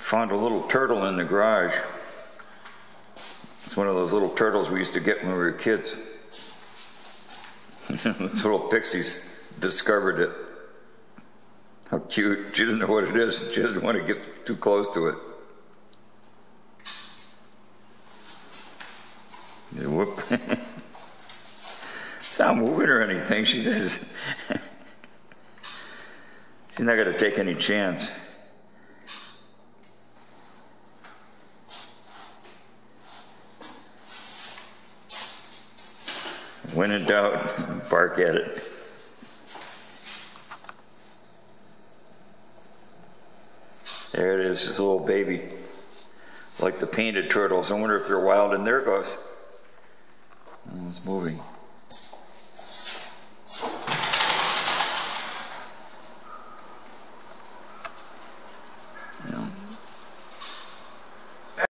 Found a little turtle in the garage. It's one of those little turtles we used to get when we were kids. Those little pixies discovered it. How cute. She doesn't know what it is. She doesn't want to get too close to it. Whoop. It's not moving or anything. She just... She's not going to take any chance. When in doubt, bark at it. There it is, this little baby. Like the painted turtles. I wonder if they're wild. And there it goes. Oh, it's moving.